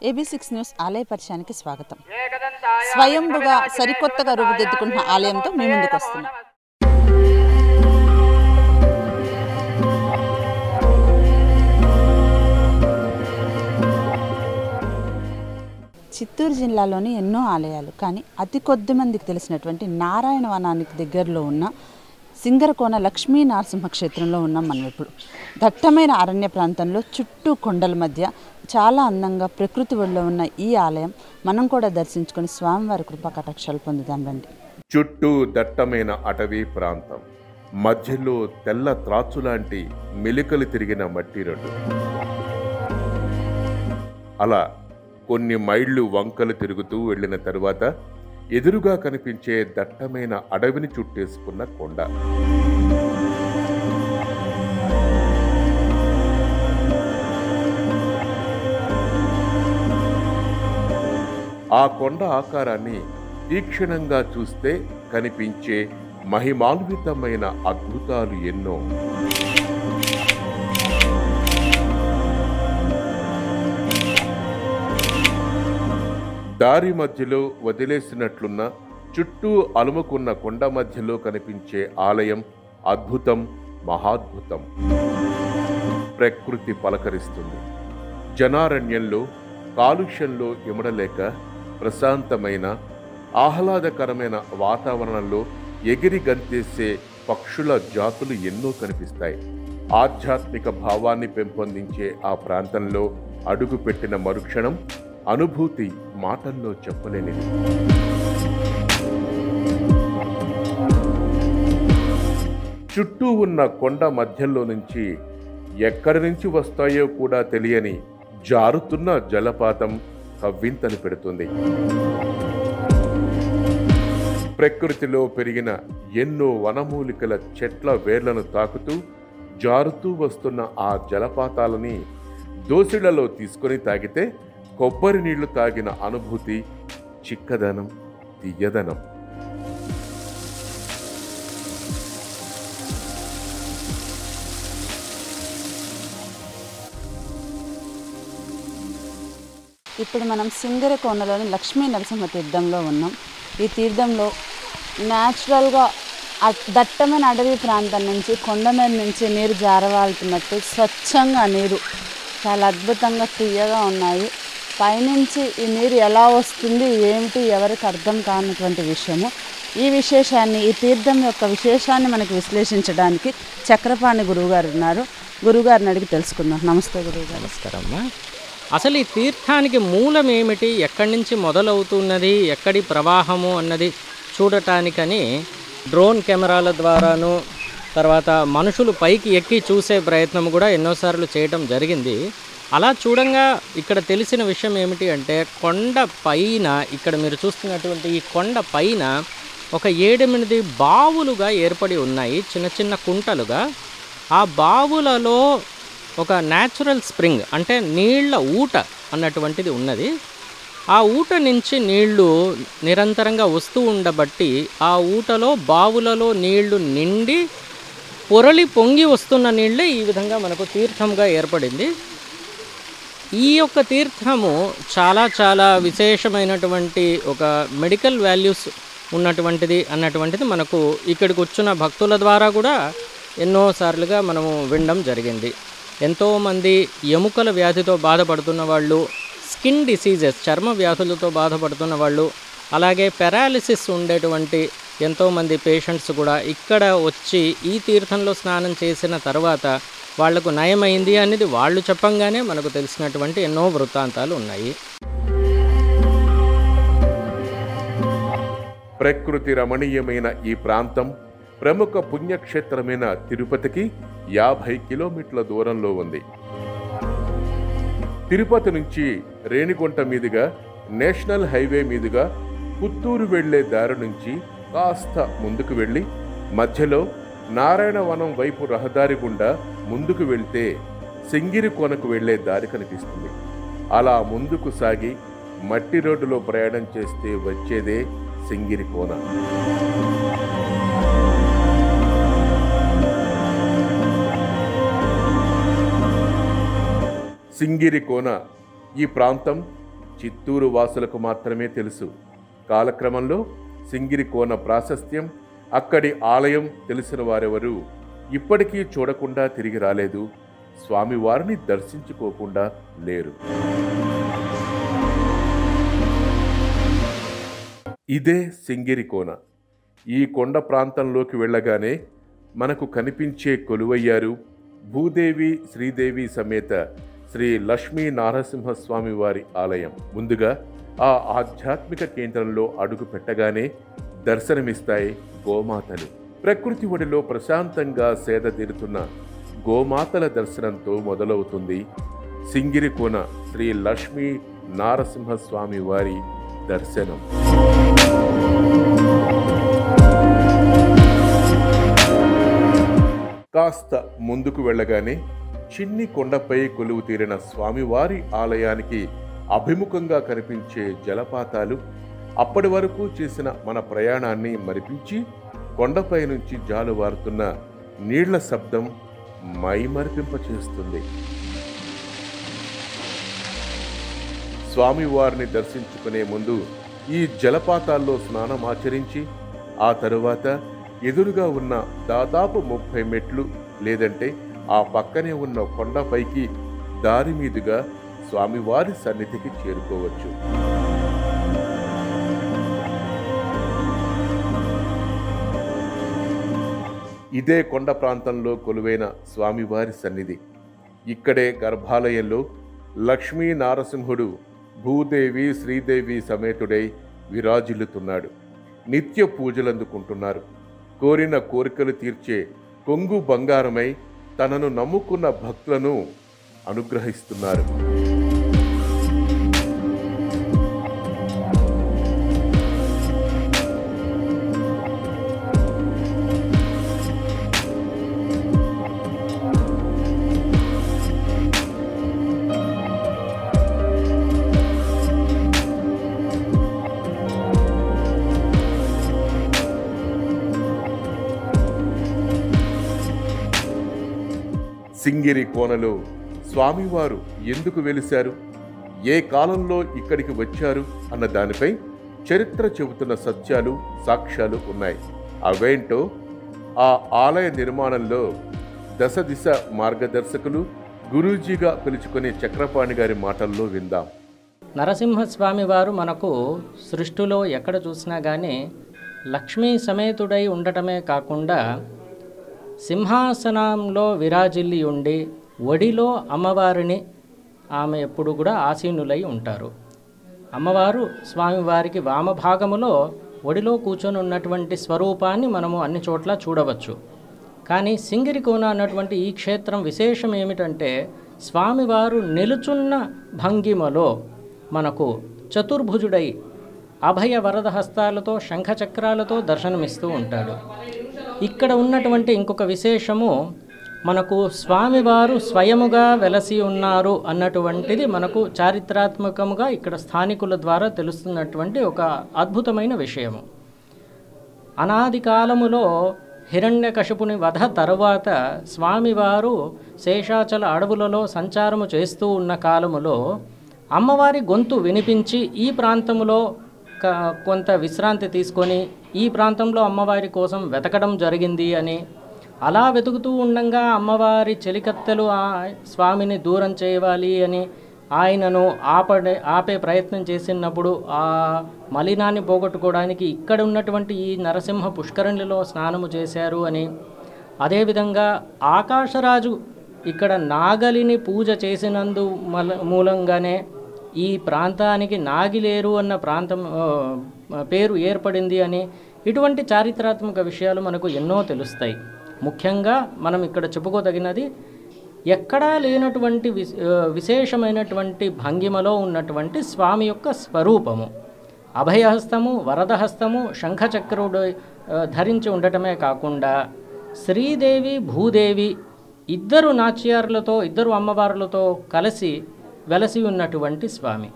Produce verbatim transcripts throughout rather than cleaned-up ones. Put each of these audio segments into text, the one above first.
AB six news ఆలయ పరిచయానికి స్వాగతం. స్వయంభుగా సరికొత్తగా రూపుదిద్దుకుంటున్న ఆలయంతో మీ ముందుకు వస్తున్నాం. చిత్తూరు జిల్లాలోని ఎన్నో ఆలయాలు, కానీ అతి కొద్ది మందికి తెలిసినటువంటి నారాయణ వనానికి దగ్గరలో ఉన్న సింగరకోన లక్ష్మీ నరసింహ క్షేత్రంలో ఉన్నాం మనం. ఇప్పుడు దట్టమైన అరణ్య ప్రాంతంలో చుట్టూ కొండల మధ్య చాలా అందంగా ప్రకృతి ఒడిలో ఉన్న ఈ ఆలయం మనం కూడా దర్శించుకొని స్వామివారి కృపా కటాక్షాలు పొందుదాం రండి. చుట్టూ దట్టమైన అటవీ ప్రాంతం, మధ్యలో తెల్ల త్రాచు లాంటి మెలికలు తిరిగిన మట్టి రోడ్డు. అలా కొన్ని మైళ్ళు వంకలు తిరుగుతూ వెళ్ళిన తరువాత ఎదురుగా కనిపించే దట్టమైన అడవిని చుట్టేసుకున్న కొండ. ఆ కొండ ఆకారాన్ని తీక్షణంగా చూస్తే కనిపించే మహిమాన్వితమైన అద్భుతాలు ఎన్నో. దారి మధ్యలో వదిలేసినట్లున్న చుట్టూ అలుముకున్న కొండ మధ్యలో కనిపించే ఆలయం అద్భుతం, మహాద్భుతం. ప్రకృతి పలకరిస్తుంది. జనారణ్యంలో కాలుష్యంలో ఇమడలేక ప్రశాంతమైన ఆహ్లాదకరమైన వాతావరణంలో ఎగిరి గంతేసే పక్షుల జాతులు ఎన్నో కనిపిస్తాయి. ఆధ్యాత్మిక భావాన్ని పెంపొందించే ఆ ప్రాంతంలో అడుగుపెట్టిన మరుక్షణం అనుభూతి మాటల్లో చెప్పలేనిది. చుట్టూ ఉన్న కొండ మధ్యలో నుంచి ఎక్కడి నుంచి వస్తాయో కూడా తెలియని జారుతున్న జలపాతం కవ్వింతలు పెడుతుంది. ప్రకృతిలో పెరిగిన ఎన్నో వనమూలికల చెట్ల వేర్లను తాకుతూ జారుతూ వస్తున్న ఆ జలపాతాలని దోసిళ్లలో తీసుకొని తాగితే కొబ్బరి నీళ్లు తాగిన అనుభూతి, చిక్కదనం, తీయదనం. ఇప్పుడు మనం సింగరకోనలోని లక్ష్మీ నరసింహ తీర్థంలో ఉన్నాం. ఈ తీర్థంలో న్యాచురల్గా దట్టమైన అడవి ప్రాంతం నుంచి కొండ మీద నుంచి నీరు జారవాలుతున్నట్టు స్వచ్ఛంగా నీరు చాలా అద్భుతంగా తీయగా ఉన్నాయి. పైనుంచి ఈ నీరు ఎలా వస్తుంది, ఏమిటి, ఎవరికి అర్థం కానటువంటి విషయము. ఈ విశేషాన్ని, ఈ తీర్థం యొక్క విశేషాన్ని మనకు విశ్లేషించడానికి చక్రపాణి గురువుగారు ఉన్నారు. గురువుగారిని అడిగి తెలుసుకుందాం. నమస్తే గురువుగారు. నమస్కారం అమ్మా. అసలు ఈ తీర్థానికి మూలం ఏమిటి, ఎక్కడి నుంచి మొదలవుతున్నది, ఎక్కడి ప్రవాహము అన్నది చూడటానికని డ్రోన్ కెమెరాల ద్వారాను తర్వాత మనుషులు పైకి ఎక్కి చూసే ప్రయత్నం కూడా ఎన్నోసార్లు చేయటం జరిగింది. అలా చూడంగా ఇక్కడ తెలిసిన విషయం ఏమిటి అంటే, కొండ పైన ఇక్కడ మీరు చూస్తున్నటువంటి ఈ కొండ పైన ఒక ఏడెనిమిది బావులుగా ఏర్పడి ఉన్నాయి, చిన్న చిన్న కుంటలుగా. ఆ బావులలో ఒక న్యాచురల్ స్ప్రింగ్ అంటే నీళ్ల ఊట అన్నటువంటిది ఉన్నది. ఆ ఊట నుంచి నీళ్లు నిరంతరంగా వస్తూ ఉండబట్టి ఆ ఊటలో బావులలో నీళ్లు నిండి పొరలి పొంగి వస్తున్న నీళ్ళే ఈ విధంగా మనకు తీర్థంగా ఏర్పడింది. ఈ యొక్క తీర్థము చాలా చాలా విశేషమైనటువంటి ఒక మెడికల్ వాల్యూస్ ఉన్నటువంటిది అన్నటువంటిది మనకు ఇక్కడికి వచ్చిన భక్తుల ద్వారా కూడా ఎన్నోసార్లుగా మనము వినడం జరిగింది. ఎంతోమంది ఎముకల వ్యాధితో బాధపడుతున్న వాళ్ళు, స్కిన్ డిసీజెస్ చర్మ వ్యాధులతో బాధపడుతున్న వాళ్ళు, అలాగే పెరాలిసిస్ ఉండేటువంటి ఎంతోమంది పేషెంట్స్ కూడా ఇక్కడ వచ్చి ఈ తీర్థంలో స్నానం చేసిన తర్వాత వాళ్లకు నయమైంది అనేది వాళ్ళు చెప్పంగానే మనకు తెలిసినటువంటి ఎన్నో వృత్తాంతాలు ఉన్నాయి. ప్రకృతి రమణీయమైన ఈ ప్రాంతం ప్రముఖ పుణ్యక్షేత్రమైన తిరుపతికి యాభై కిలోమీటర్ల దూరంలో ఉంది. తిరుపతి నుంచి రేణిగుంట మీదుగా నేషనల్ హైవే మీదుగా పుత్తూరు వెళ్లే దారి నుంచి కాస్త ముందుకు వెళ్ళి మధ్యలో నారాయణవనం వైపు రహదారి గుండా ముందుకు వెళ్తే సింగిరికోనకు వెళ్లే దారి కనిపిస్తుంది. అలా ముందుకు సాగి మట్టి రోడ్డులో ప్రయాణం చేస్తే వచ్చేదే సింగిరికోన. సింగిరికోన ఈ ప్రాంతం చిత్తూరు వాసులకు మాత్రమే తెలుసు. కాలక్రమంలో సింగిరి కోన ప్రాశస్త్యం, అక్కడి ఆలయం తెలిసిన వారెవరూ ఇప్పటికీ చూడకుండా తిరిగి రాలేదు, స్వామివారిని దర్శించుకోకుండా లేరు. ఇదే సింగిరి కోన. ఈ కొండ ప్రాంతంలోకి వెళ్ళగానే మనకు కనిపించే కొలువయ్యారు భూదేవి శ్రీదేవి సమేత శ్రీ లక్ష్మీ నారసింహస్వామి వారి ఆలయం. ముందుగా ఆ ఆధ్యాత్మిక కేంద్రంలో అడుగు పెట్టగానే దర్శనమిస్తాయి గోమాతలు. ప్రకృతి ఒడిలో ప్రశాంతంగా సేద తీరుతున్న గోమాతల దర్శనంతో మొదలవుతుంది సింగిరి కోన శ్రీ లక్ష్మీ నారసింహస్వామి వారి దర్శనం. కాస్త ముందుకు వెళ్ళగానే చిన్ని కొండపై కొలువు తీరిన స్వామివారి ఆలయానికి అభిముఖంగా కనిపించే జలపాతాలు అప్పటి వరకు చేసిన మన ప్రయాణాన్ని మరిపించి కొండపై నుంచి జాలువారుతున్న నీళ్ల శబ్దం మైమరిపింపచేస్తుంది. స్వామివారిని దర్శించుకునే ముందు ఈ జలపాతాల్లో స్నానమాచరించి ఆ తరువాత ఎదురుగా ఉన్న దాదాపు ముప్పై మెట్లు లేదంటే ఆ పక్కనే ఉన్న కొండపైకి దారి మీదుగా స్వామివారి సన్నిధికి చేరుకోవచ్చు. ఇదే కొండ ప్రాంతంలో కొలువైన స్వామివారి సన్నిధి. ఇక్కడే గర్భాలయంలో లక్ష్మీ నారసింహుడు భూదేవి శ్రీదేవి సమేతుడై విరాజిల్లుతున్నాడు. నిత్య పూజలందుకుంటున్నారు. కోరిన కోరికలు తీర్చే కొంగు బంగారమై తనను నమ్ముకున్న భక్తులను అనుగ్రహిస్తున్నారు. సింగిరి కోనలో స్వామివారు ఎందుకు వెలిశారు, ఏ కాలంలో ఇక్కడికి వచ్చారు అన్న దానిపై చరిత్ర చెబుతున్న సత్యాలు సాక్ష్యాలు ఉన్నాయి. అవేంటో ఆ ఆలయ నిర్మాణంలో దశ దిశ మార్గదర్శకులు గురూజీగా పిలుచుకునే చక్రపాణి గారి మాటల్లో విందాం. నరసింహస్వామి వారు మనకు సృష్టిలో ఎక్కడ చూసినా కానీ లక్ష్మీ సమేతుడై ఉండటమే కాకుండా సింహాసనంలో విరాజిల్లి ఉండి ఒడిలో అమ్మవారిని ఆమె ఎప్పుడు కూడా ఆసీనులై ఉంటారు. అమ్మవారు స్వామివారికి వామభాగములో ఒడిలో కూర్చొని ఉన్నటువంటి స్వరూపాన్ని మనము అన్ని చోట్ల చూడవచ్చు. కానీ సింగిరి కోన అన్నటువంటి ఈ క్షేత్రం విశేషం ఏమిటంటే స్వామివారు నిలుచున్న భంగిమలో మనకు చతుర్భుజుడై అభయ వరద హస్తాలతో శంఖచక్రాలతో దర్శనమిస్తూ ఉంటాడు. ఇక్కడ ఉన్నటువంటి ఇంకొక విశేషము మనకు స్వామివారు స్వయముగా వెలసి ఉన్నారు అన్నటువంటిది మనకు చారిత్రాత్మకముగా ఇక్కడ స్థానికుల ద్వారా తెలుస్తున్నటువంటి ఒక అద్భుతమైన విషయము. అనాది కాలములో హిరణ్యకశిపుని వధ తరువాత స్వామివారు శేషాచల అడవులలో సంచారము చేస్తూ ఉన్న కాలములో అమ్మవారి గొంతు వినిపించి ఈ ప్రాంతములో కొంత విశ్రాంతి తీసుకొని ఈ ప్రాంతంలో అమ్మవారి కోసం వెతకడం జరిగింది అని, అలా వెతుకుతూ ఉండగా అమ్మవారి చెలికత్తెలు ఆ స్వామిని దూరం చేయాలి అని ఆయనను ఆపడే ఆపే ప్రయత్నం చేసినప్పుడు ఆ మలినాన్ని పోగొట్టుకోవడానికి ఇక్కడ ఉన్నటువంటి ఈ నరసింహ పుష్కరిణిలో స్నానము చేశారు అని, అదేవిధంగా ఆకాశరాజు ఇక్కడ నాగలిని పూజ చేసినందు మల మూలంగానే ఈ ప్రాంతానికి నాగిలేరు అన్న ప్రాంతం పేరు ఏర్పడింది అని, ఇటువంటి చారిత్రాత్మక విషయాలు మనకు ఎన్నో తెలుస్తాయి. ముఖ్యంగా మనం ఇక్కడ చెప్పుకోదగినది ఎక్కడా లేనటువంటి విశేషమైనటువంటి భంగిమలో ఉన్నటువంటి స్వామి యొక్క స్వరూపము. అభయహస్తము, వరదహస్తము, శంఖచక్రుడు ధరించి ఉండటమే కాకుండా శ్రీదేవి భూదేవి ఇద్దరు నాచ్యారులతో ఇద్దరు అమ్మవారులతో కలిసి వెలసి ఉన్నటువంటి స్వామి.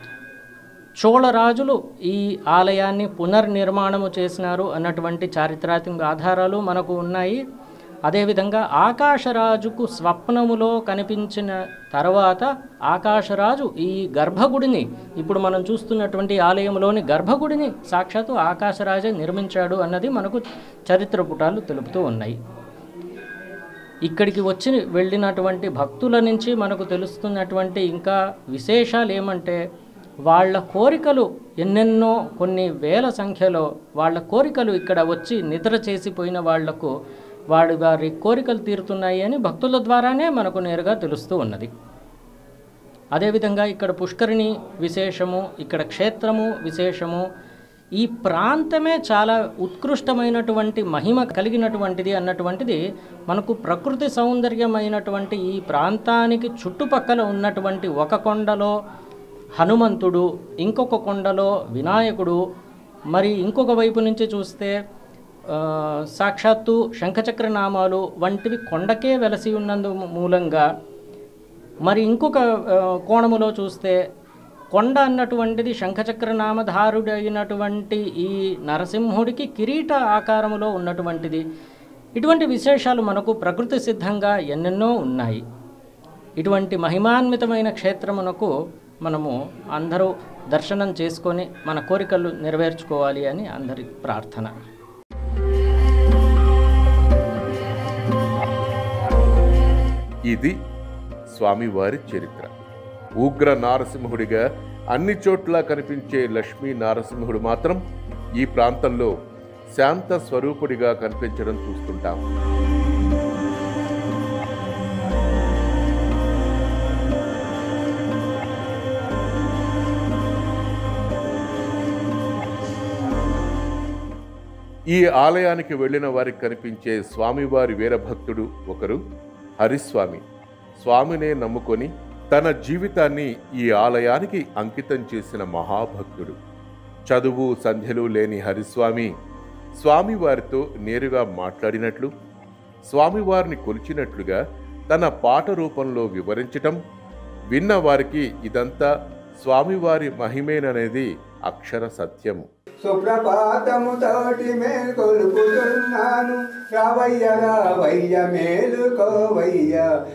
చోళరాజులు ఈ ఆలయాన్ని పునర్నిర్మాణము చేసినారు అన్నటువంటి చారిత్రాత్మక ఆధారాలు మనకు ఉన్నాయి. అదేవిధంగా ఆకాశరాజుకు స్వప్నములో కనిపించిన తర్వాత ఆకాశరాజు ఈ గర్భగుడిని, ఇప్పుడు మనం చూస్తున్నటువంటి ఆలయంలోని గర్భగుడిని సాక్షాత్తు ఆకాశరాజే నిర్మించాడు అన్నది మనకు చరిత్ర పుటాలు తెలుపుతూ ఉన్నాయి. ఇక్కడికి వచ్చి వెళ్ళినటువంటి భక్తుల నుంచి మనకు తెలుస్తున్నటువంటి ఇంకా విశేషాలు ఏమంటే, వాళ్ళ కోరికలు ఎన్నెన్నో, కొన్ని వేల సంఖ్యలో వాళ్ళ కోరికలు ఇక్కడ వచ్చి నిద్ర చేసిపోయిన వాళ్లకు వాడి వారి కోరికలు తీరుతున్నాయి అని భక్తుల ద్వారానే మనకు నేరుగా తెలుస్తూ ఉన్నది. అదేవిధంగా ఇక్కడ పుష్కరిణి విశేషము, ఇక్కడ క్షేత్రము విశేషము. ఈ ప్రాంతమే చాలా ఉత్కృష్టమైనటువంటి మహిమ కలిగినటువంటిది అన్నటువంటిది మనకు ప్రకృతి సౌందర్యమైనటువంటి ఈ ప్రాంతానికి చుట్టుపక్కల ఉన్నటువంటి ఒక కొండలో హనుమంతుడు, ఇంకొక కొండలో వినాయకుడు, మరి ఇంకొక వైపు నుంచి చూస్తే సాక్షాత్తు శంఖచక్ర నామాలు వంటివి కొండకే వెలసి ఉన్నందు మూలంగా, మరి ఇంకొక కోణములో చూస్తే కొండ అన్నటువంటిది శంఖచక్ర నామధారుడు అయినటువంటి ఈ నరసింహుడికి కిరీట ఆకారములో ఉన్నటువంటిది. ఇటువంటి విశేషాలు మనకు ప్రకృతి సిద్ధంగా ఎన్నెన్నో ఉన్నాయి. ఇటువంటి మహిమాన్వితమైన క్షేత్రమునకు మనము అందరూ దర్శనం చేసుకొని మన కోరికలు నెరవేర్చుకోవాలి అని అందరి ప్రార్థన. ఇది స్వామివారి చరిత్ర. ఉగ్ర నారసింహుడిగా అన్ని చోట్ల కనిపించే లక్ష్మీ నారసింహుడు మాత్రం ఈ ప్రాంతంలో శాంత స్వరూపుడిగా కనిపించడం చూస్తుంటాం. ఈ ఆలయానికి వెళ్ళిన వారికి కనిపించే స్వామివారి వీరభక్తుడు ఒకరు హరిస్వామి. స్వామినే నమ్ముకొని తన జీవితాన్ని ఈ ఆలయానికి అంకితం చేసిన మహాభక్తుడు. చదువు సంధ్యలు లేని హరిస్వామి స్వామివారితో నేరుగా మాట్లాడినట్లు, స్వామివారిని కొలిచినట్లుగా తన పాట రూపంలో వివరించటం, విన్న వారికి ఇదంతా స్వామివారి మహిమేననేది అక్షర సత్యం. సుప్రభాతము తోటి మేల్కొలుపుతున్నాను, రావయ్య రావయ్య మేలుకోవయ్య,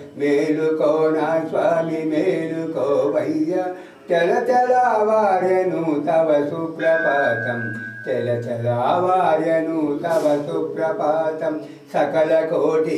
మేలుకోనా స్వామి మేలుకోవయ్య, తెల తెలవారెను తవ సుప్రభాతం, తెల తెలవారెను తవ సుప్రభాతం, సకల కోటి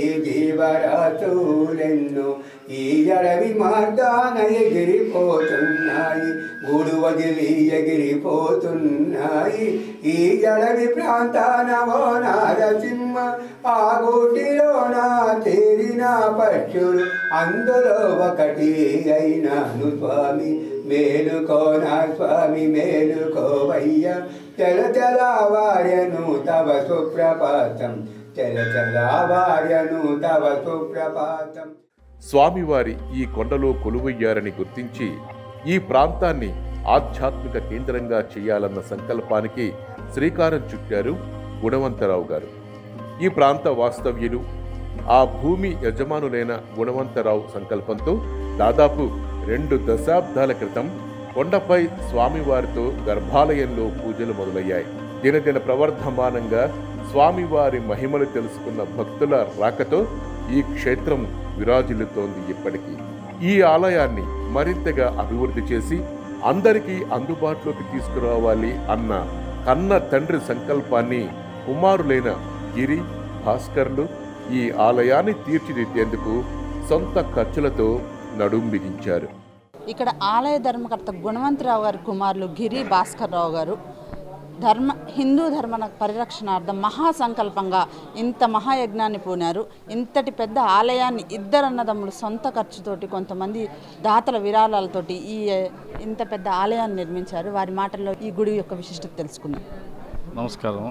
జీవరాశులెన్నో ఈ అడవి మార్గాన ఎగిరిపోతున్నాయి, గూడు వదిలి ఎగిరిపోతున్నాయి. ఈ అడవి ప్రాంతాన ఓ నారసింహ, ఆ గూటిలోన తేరిన పక్షులు, అందులో ఒకటి అయినాను స్వామి, మేలుకోనా స్వామి మేలుకోవయ్య, తెల తెలవారెను తవ సుప్రభాతం, తెల తెలవారెను తవ సుప్రభాతం. స్వామివారి ఈ కొండలో కొలువయ్యారని గుర్తించి ఈ ప్రాంతాన్ని ఆధ్యాత్మిక కేంద్రంగా చేయాలన్న సంకల్పానికి శ్రీకారం చుట్టారు గుణవంతరావు గారు. ఈ ప్రాంత వాస్తవ్యులు, ఆ భూమి యజమానులైన గుణవంతరావు సంకల్పంతో దాదాపు రెండు దశాబ్దాల క్రితం కొండపై స్వామివారితో గర్భాలయంలో పూజలు మొదలయ్యాయి. దినదిన ప్రవర్ధమానంగా స్వామివారి మహిమలు తెలుసుకున్న భక్తుల రాకతో ఈ క్షేత్రం విరాజిల్లుతోంది. ఇప్పటికీ ఈ ఆలయాన్ని మరింతగా అభివృద్ధి చేసి అందరికీ అందుబాటులోకి తీసుకురావాలి అన్న కన్న తండ్రి సంకల్పాన్ని కుమారులైన గిరి, భాస్కర్లు ఈ ఆలయాన్ని తీర్చిదిద్దేందుకు సొంత ఖర్చులతో నడుం బిగించారు. ఇక్కడ ఆలయ ధర్మకర్త గుణవంతరావు గారి కుమారులు గిరి, భాస్కర్ రావు గారు ధర్మ హిందూ ధర్మ పరిరక్షణార్థం మహాసంకల్పంగా ఇంత మహాయజ్ఞాన్ని పూనారు. ఇంతటి పెద్ద ఆలయాన్ని ఇద్దరు అన్నదమ్ములు సొంత ఖర్చుతోటి, కొంతమంది దాతల విరాళాలతోటి ఈ ఇంత పెద్ద ఆలయాన్ని నిర్మించారు. వారి మాటల్లో ఈ గుడి యొక్క విశిష్టత తెలుసుకుందాం. నమస్కారం.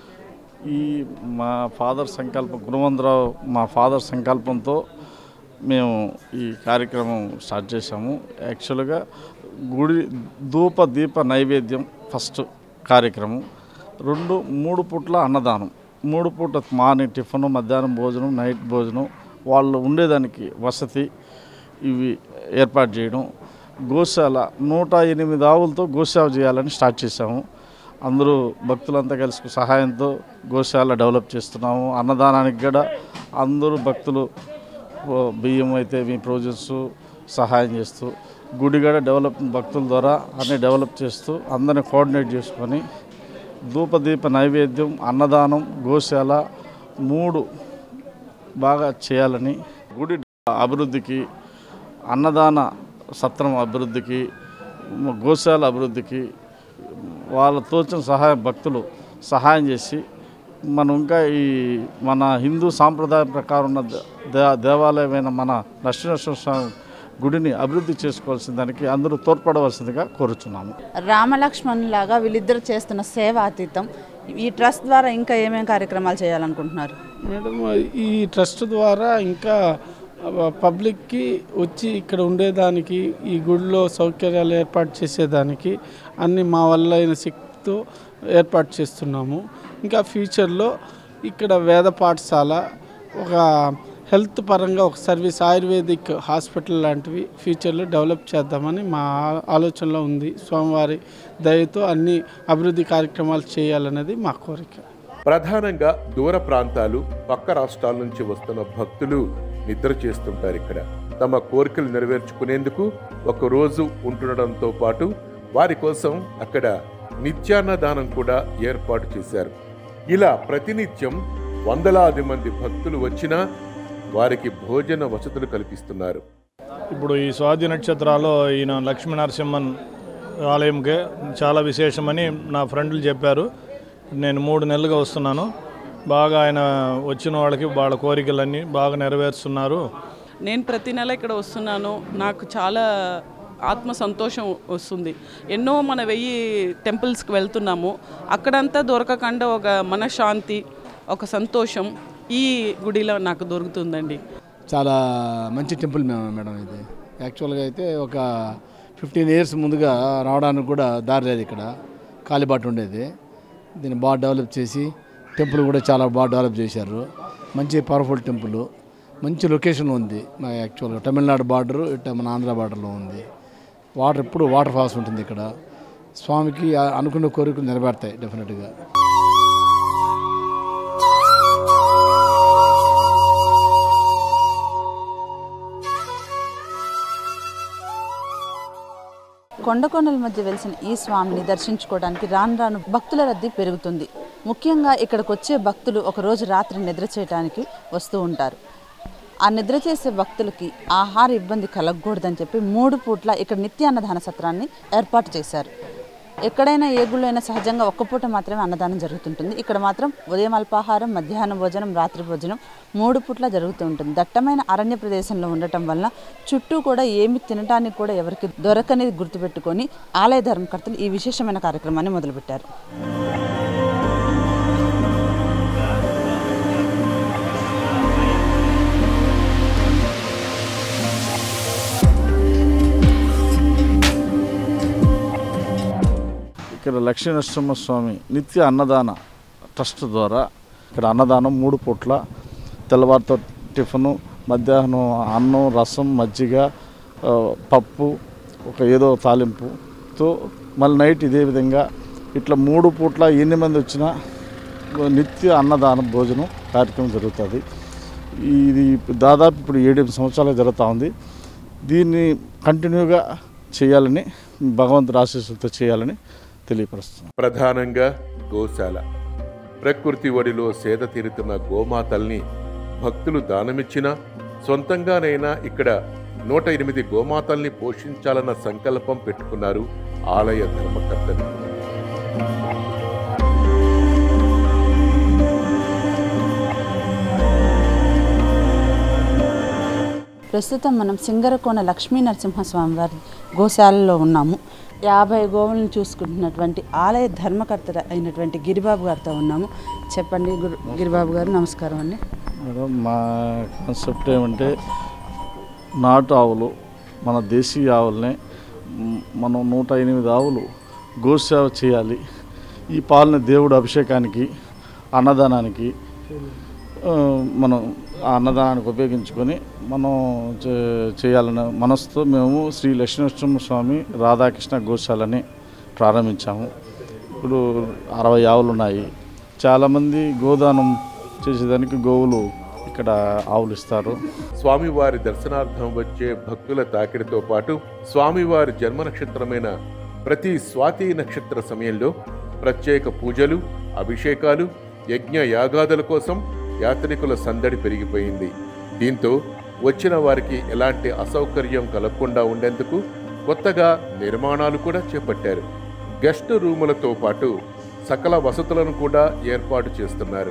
ఈ మా ఫాదర్ సంకల్పం, గుణవంతరావు మా ఫాదర్ సంకల్పంతో మేము ఈ కార్యక్రమం స్టార్ట్ చేశాము. యాక్చువల్గా గుడి ధూప దీప నైవేద్యం ఫస్ట్ కార్యక్రమం, రెండు మూడు పూట్ల అన్నదానం, మూడు పూట మార్నింగ్ టిఫిన్, మధ్యాహ్నం భోజనం, నైట్ భోజనం, వాళ్ళు ఉండేదానికి వసతి ఇవి ఏర్పాటు చేయడం. గోశాల నూట ఎనిమిది ఆవులతో గోసేవ చేయాలని స్టార్ట్ చేశాము. అందరూ భక్తులంతా కలిసి సహాయంతో గోశాల డెవలప్ చేస్తున్నాము. అన్నదానానికి కూడా అందరూ భక్తులు బియ్యం అయితే మీ ప్రొవిజన్స్ సహాయం చేస్తూ గుడి కూడా డెవలప్ భక్తుల ద్వారా అన్నీ డెవలప్ చేస్తూ అందరిని కోఆర్డినేట్ చేసుకొని ధూపదీప నైవేద్యం, అన్నదానం, గోశాల మూడు బాగా చేయాలని, గుడి అభివృద్ధికి, అన్నదాన సత్రం అభివృద్ధికి, గోశాల అభివృద్ధికి వాళ్ళ తోచిన సహాయం భక్తులు సహాయం చేసి మనం ఇంకా ఈ మన హిందూ సాంప్రదాయం ప్రకారం ఉన్న దే దేవాలయమైన మన నరసింహ స్వామి గుడిని అభివృద్ధి చేసుకోవాల్సిన దానికి అందరూ తోడ్పడవలసిందిగా కోరుచున్నాము. రామలక్ష్మణ్ లాగా వీళ్ళిద్దరు చేస్తున్న సేవ అతీతం ఈ ట్రస్ట్ ద్వారా ఇంకా ఏమేమి కార్యక్రమాలు చేయాలనుకుంటున్నారు మేడం? ఈ ట్రస్ట్ ద్వారా ఇంకా పబ్లిక్కి వచ్చి ఇక్కడ ఉండేదానికి, ఈ గుడిలో సౌకర్యాలు ఏర్పాటు చేసేదానికి అన్ని మా వల్ల అయిన శక్తితో ఏర్పాటు చేస్తున్నాము. ఇంకా ఫ్యూచర్లో ఇక్కడ వేద పాఠశాల, ఒక హెల్త్ పరంగా ఒక సర్వీస్, ఆయుర్వేదిక్ హాస్పిటల్ లాంటివి ఫ్యూచర్లో డెవలప్ చేద్దామని మా ఆలోచనలో ఉంది. స్వామివారి దయతో అన్ని అభివృద్ధి కార్యక్రమాలు చేయాలనేది మా కోరిక. ప్రధానంగా దూర ప్రాంతాలు, పక్క రాష్ట్రాల నుంచి వస్తున్న భక్తులు నిద్ర చేస్తుంటారు. ఇక్కడ తమ కోరికలు నెరవేర్చుకునేందుకు ఒక రోజు ఉంటుండడంతో పాటు వారి కోసం అక్కడ నిత్యాన్నదానం కూడా ఏర్పాటు చేశారు. ఇలా ప్రతినిత్యం వందలాది మంది భక్తులు వచ్చినా వారికి భోజన వసతులు కల్పిస్తున్నారు. ఇప్పుడు ఈ స్వాతి నక్షత్రాల్లో ఈయన లక్ష్మీ నరసింహన్ ఆలయంకే చాలా విశేషమని నా ఫ్రెండ్లు చెప్పారు. నేను మూడు నెలలుగా వస్తున్నాను. బాగా ఆయన వచ్చిన వాళ్ళకి వాళ్ళ కోరికలన్నీ బాగా నెరవేరుస్తున్నారు. నేను ప్రతి నెల ఇక్కడ వస్తున్నాను. నాకు చాలా ఆత్మ సంతోషం వస్తుంది. ఎన్నో మన వెయ్యి టెంపుల్స్కి వెళ్తున్నాము, అక్కడంతా దొరకకుండా ఒక మనశ్శాంతి, ఒక సంతోషం ఈ గుడిలో నాకు దొరుకుతుందండి. చాలా మంచి టెంపుల్ మేడం ఇది. యాక్చువల్గా అయితే ఒక ఫిఫ్టీన్ ఇయర్స్ ముందుగా రావడానికి కూడా దారి లేదు, ఇక్కడ కాలిబాట ఉండేది. దీన్ని బాగా డెవలప్ చేసి టెంపుల్ కూడా చాలా బాగా డెవలప్ చేశారు. మంచి పవర్ఫుల్ టెంపుల్, మంచి లొకేషన్ ఉంది. మా యాక్చువల్గా తమిళనాడు బార్డరు, ఇట్లా మన ఆంధ్ర బార్డర్లో ఉంది. వాటర్ ఎప్పుడు వాటర్ ఫాల్స్ ఉంటుంది ఇక్కడ. స్వామికి అనుకున్న కోరికలు నెరవేరుతాయి డెఫినెట్గా. కొండకొండల మధ్య వెలిసిన ఈ స్వామిని దర్శించుకోవడానికి రాను రాను భక్తుల రద్దీ పెరుగుతుంది. ముఖ్యంగా ఇక్కడికి వచ్చే భక్తులు ఒకరోజు రాత్రి నిద్ర చేయడానికి వస్తూ ఉంటారు. ఆ నిద్ర చేసే భక్తులకి ఆహార ఇబ్బంది కలగకూడదని చెప్పి మూడు పూట్ల ఇక్కడ నిత్య అన్నదాన సత్రాన్ని ఏర్పాటు చేశారు. ఎక్కడైనా ఏ గుళ్ళో అయినా సహజంగా ఒక్క పూట మాత్రమే అన్నదానం జరుగుతుంటుంది. ఇక్కడ మాత్రం ఉదయం అల్పాహారం, మధ్యాహ్న భోజనం, రాత్రి భోజనం మూడు పూట్ల జరుగుతూ ఉంటుంది. దట్టమైన అరణ్య ప్రదేశంలో ఉండటం వల్ల చుట్టూ కూడా ఏమి తినడానికి కూడా ఎవరికి దొరకనేది గుర్తుపెట్టుకొని ఆలయ ధర్మకర్తలు ఈ విశేషమైన కార్యక్రమాన్ని మొదలుపెట్టారు. ఇక్కడ లక్ష్మీ నరసింహస్వామి నిత్య అన్నదాన ట్రస్ట్ ద్వారా ఇక్కడ అన్నదానం మూడు పూట్ల, తెల్లవారితో టిఫను, మధ్యాహ్నం అన్నం, రసం, మజ్జిగ, పప్పు, ఒక ఏదో తాలింపుతో మళ్ళీ నైట్ ఇదే విధంగా ఇట్లా మూడు పూట్ల ఎన్ని మంది వచ్చినా నిత్య అన్నదాన భోజనం కార్యక్రమం జరుగుతుంది. ఇది దాదాపు ఇప్పుడు ఏడు సంవత్సరాలు జరుగుతూ ఉంది. దీన్ని కంటిన్యూగా చేయాలని, భగవంతుడి ఆశీస్సులతో చేయాలని తెలియపరుస్తుంది. ప్రధానంగా గోశాల, ప్రకృతి ఒడిలో సేద తీరుతున్న గోమాతల్ని భక్తులు దానమిచ్చినా సొంతంగానైనా ఇక్కడ నూట ఎనిమిది గోమాతల్ని పోషించాలన్న సంకల్పం పెట్టుకున్నారు ఆలయ ధర్మకర్తలు. ప్రస్తుతం మనం సింగరకోన లక్ష్మీ నరసింహస్వామి వారి గోశాలలో ఉన్నాము. యాభై గోవులను చూసుకుంటున్నటువంటి ఆలయ ధర్మకర్త అయినటువంటి గిరిబాబు గారితో ఉన్నాము. చెప్పండి గురు గిరిబాబు గారు, నమస్కారం అండి. మేడం, మా కాన్సెప్ట్ ఏమంటే నాటు ఆవులు, మన దేశీయ ఆవుల్ని మనం నూట ఎనిమిది ఆవులు గోసేవ చేయాలి. ఈ పాలని దేవుడు అభిషేకానికి, అన్నదానానికి మనం ఆ అన్నదానానికి ఉపయోగించుకొని మనం చేయాలన్న మనసుతో మేము శ్రీ లక్ష్మీనరసింహ స్వామి రాధాకృష్ణ గోశాలని ప్రారంభించాము. ఇప్పుడు అరవై ఆవులు ఉన్నాయి. చాలామంది గోదానం చేసేదానికి గోవులు ఇక్కడ ఆవులు ఇస్తారు. స్వామివారి దర్శనార్థం వచ్చే భక్తుల తాకిడితో పాటు స్వామివారి జన్మ నక్షత్రమైన ప్రతి స్వాతి నక్షత్ర సమయంలో ప్రత్యేక పూజలు, అభిషేకాలు, యజ్ఞ యాగాదుల కోసం యాత్రికుల సందడి పెరిగిపోయింది. దీంతో వచ్చిన వారికి ఎలాంటి అసౌకర్యం కలగకుండా ఉండేందుకు కొత్తగా నిర్మాణాలు కూడా చేపట్టారు. గెస్ట్ రూములతో పాటు సకల వసతులను కూడా ఏర్పాటు చేస్తున్నారు.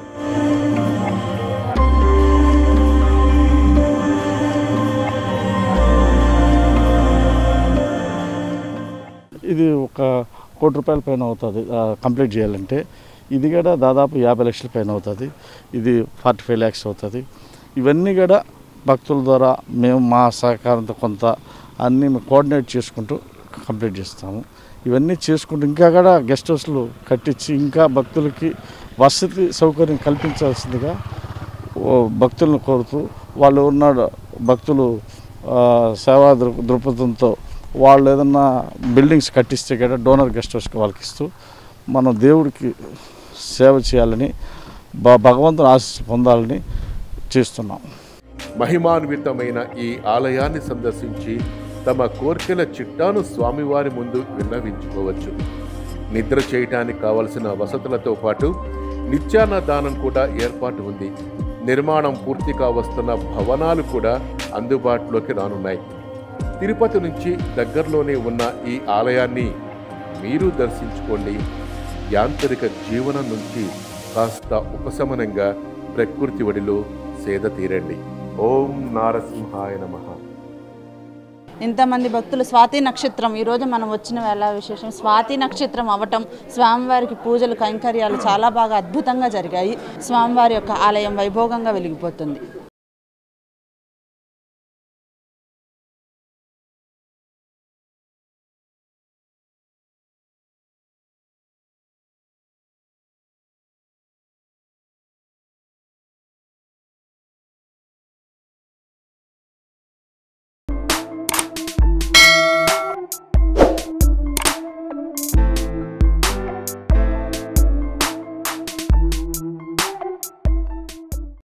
ఇది ఒక కోటి రూపాయల పైన అవుతుంది కంప్లీట్ చేయాలంటే. ఇది కూడా దాదాపు యాభై లక్షల పైన అవుతుంది. ఇది ఫార్టీ ఫైవ్ ల్యాక్స్ అవుతుంది. ఇవన్నీ కూడా భక్తుల ద్వారా మేము మా సహకారంతో కొంత అన్నీ కోఆర్డినేట్ చేసుకుంటూ కంప్లీట్ చేస్తాము. ఇవన్నీ చేసుకుంటూ ఇంకా కూడా గెస్ట్ హౌస్లు కట్టించి ఇంకా భక్తులకి వసతి సౌకర్యం కల్పించాల్సిందిగా భక్తులను కోరుతూ, వాళ్ళు ఉన్న భక్తులు సేవా దృ దృక్పథంతో వాళ్ళు ఏదన్నా బిల్డింగ్స్ కట్టిస్తే కదా డోనర్ గెస్ట్ హౌస్కి వాళ్ళకి ఇస్తూ మనం దేవుడికి సేవ చేయాలని, భగవంతుని ఆశీస్సు పొందాలని చేస్తున్నాం. మహిమాన్వితమైన ఈ ఆలయాన్ని సందర్శించి తమ కోర్కెల చిట్టాను స్వామివారి ముందు విన్నవించుకోవచ్చు. నిద్ర చేయటానికి కావలసిన వసతులతో పాటు నిత్యాన్నదానం కూడా ఏర్పాటు ఉంది. నిర్మాణం పూర్తి కావస్తున్న భవనాలు కూడా అందుబాటులోకి రానున్నాయి. తిరుపతి నుంచి దగ్గరలోనే ఉన్న ఈ ఆలయాన్ని మీరు దర్శించుకోండి. యాంత్రిక జీవనం నుంచి కాస్త ఉపశమనంగా ప్రకృతి ఒడిలో సేద తీరండి. ఓం నారసింహాయ నమః. ఇంతమంది భక్తులు స్వాతి నక్షత్రం ఈరోజు మనం వచ్చిన వేళ విశేషం స్వాతి నక్షత్రం అవ్వటం, స్వామివారికి పూజలు కైంకర్యాలు చాలా బాగా అద్భుతంగా జరిగాయి. స్వామివారి యొక్క ఆలయం వైభోగంగా వెలిగిపోతుంది.